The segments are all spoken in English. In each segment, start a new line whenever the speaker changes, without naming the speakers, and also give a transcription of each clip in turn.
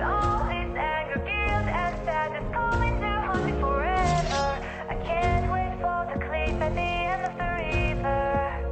all this anger, guilt, and sadness calling to haunt me forever. I can't wait for the cliff at the end of the river.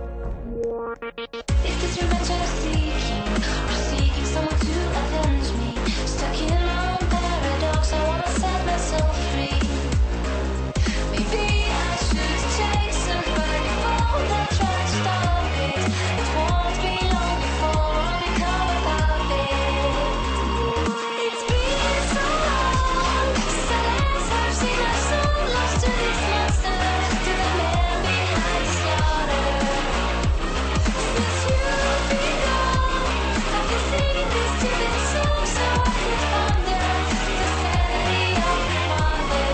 Is this revenge I'm seeking, or seeking someone to avenge me? Stuck in my own paradox, I wanna set myself free. Maybe I should chase somebody fall that try to stop it. It won't be long before I become a puppet. It's been so long since I've seen my soul lost to this monster, to the man behind the slaughter. Since you've been gone, I've been singing this stupid song so I could ponder the sanity of my mother.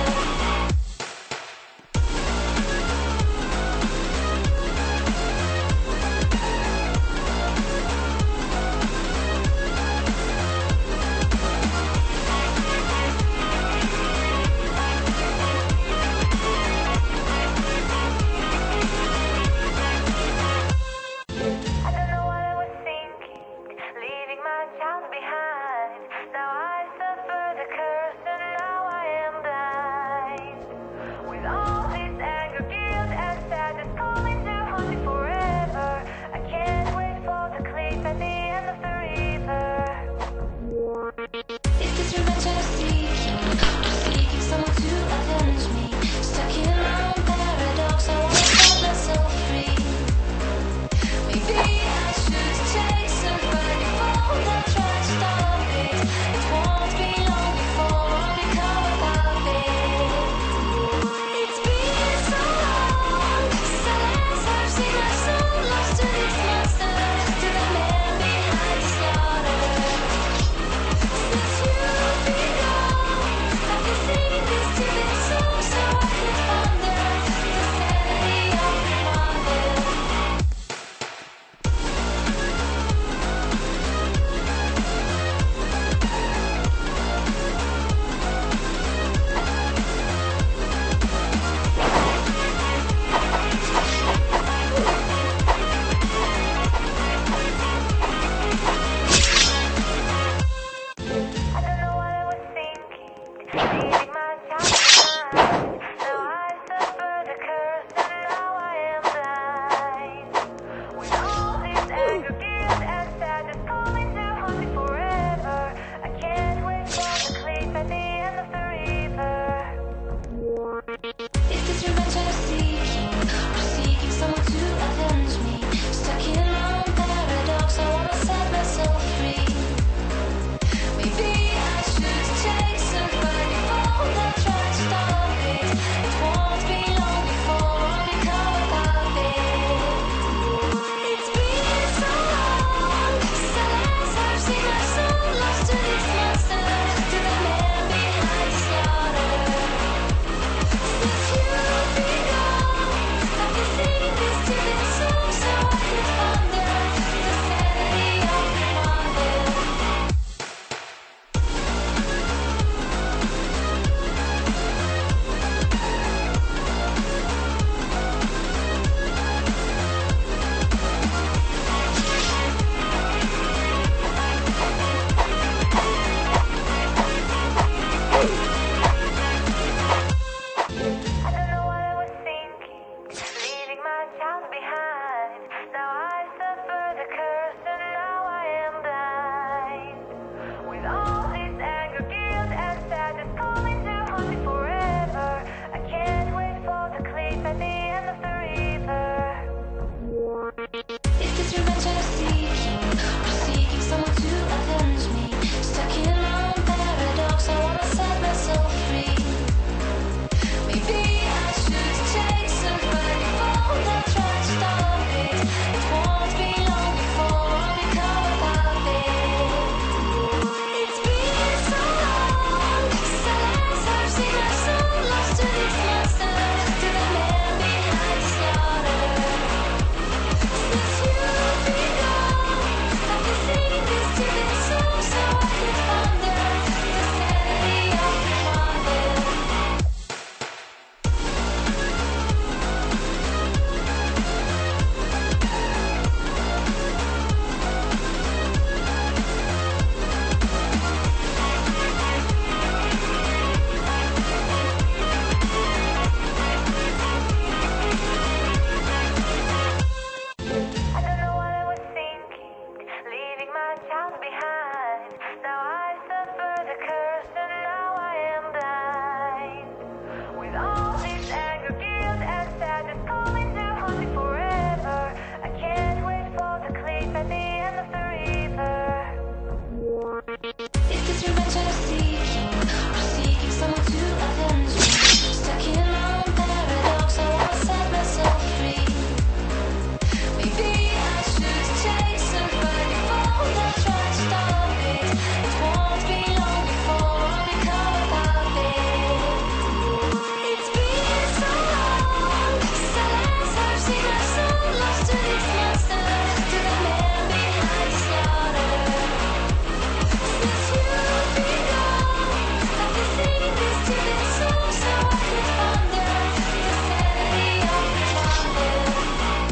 I don't know what I was thinking, leaving my child behind. Now I suffer the curse and now I am blind. With all this anger, guilt, and sadness calling to haunt me forever. I can't wait for the cliff at the end of the river. Is this revenge I'm seeking, or seeking someone to avenge me? Stuck in my own paradox, I wanna set myself free. Maybe I should chase somebody fall that try to stop it. It won't be long before I become a puppet. It's been so long since I've seen my soul lost to this monster, to the man behind the slaughter. Since child behind. Now I suffer the curse and now I am blind. With all this anger, guilt and sadness calling to haunt me forever. I can't wait for the cliff at the end of the river. Is this revenge I'm seeking, or seeking someone to avenge me? Stuck in my own paradox, I wanna set myself free. Maybe I should take somebody bold and try to stop it. It won't be long before I'll become a puppet. It's been so long, silence, I've seen my soul lost to this monster, to the man behind the slaughter. Since you've been gone, I've been singing this to this soul so I could ponder the sanity of the father.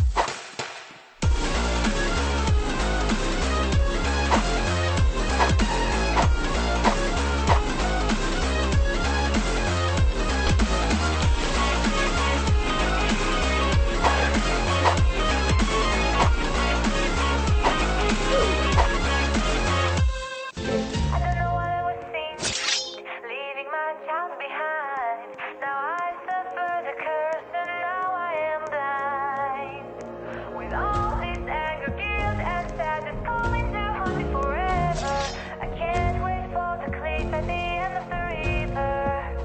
I don't know what I was thinking, leaving my child behind. Now I suffer the curse and now I am blind. With all this anger, guilt and sadness calling to haunt me forever. I can't wait for the cliff at the end of the river.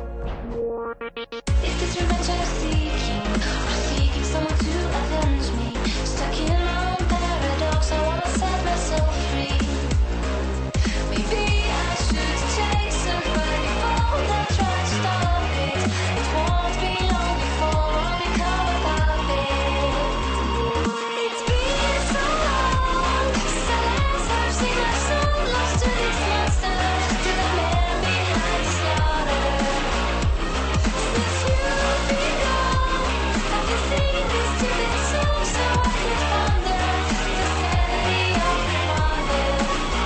Is this revenge I'm seeking, or seeking someone to avenge me? Stuck in my own paradox, I wanna set myself free. Maybe I should take somebody bold and try to stop it. It won't be long before I'll become a puppet. It's been so long, silence, I've seen my soul lost to this monster, to the man behind the slaughter. Since you've been gone, I've been singing this to this soul so I could ponder the sanity of the father.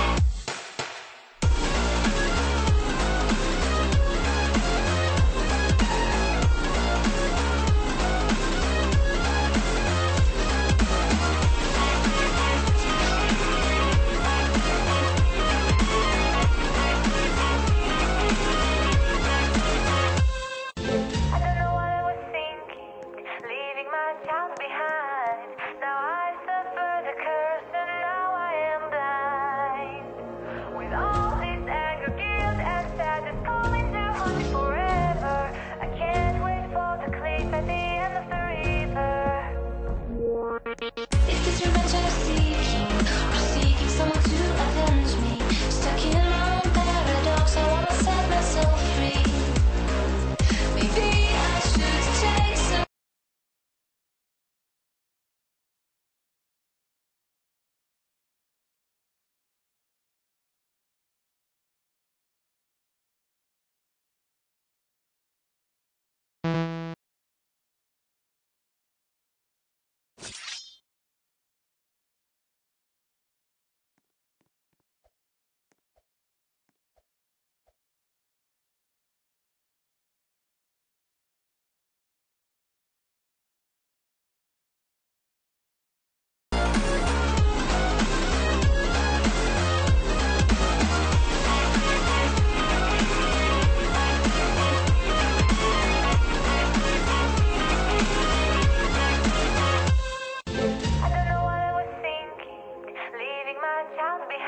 I don't know what I was thinking, leaving my child behind. Now I suffer the curse and now I am blind. With all this anger, guilt and sadness calling to haunt me forever. I can't wait for the cliff at the end of the river. Is this revenge I'm seeking, or seeking someone to avenge me? Stuck in my own paradox, I wanna set myself free. Maybe I should take some. I don't know what I was thinking, leaving my child behind.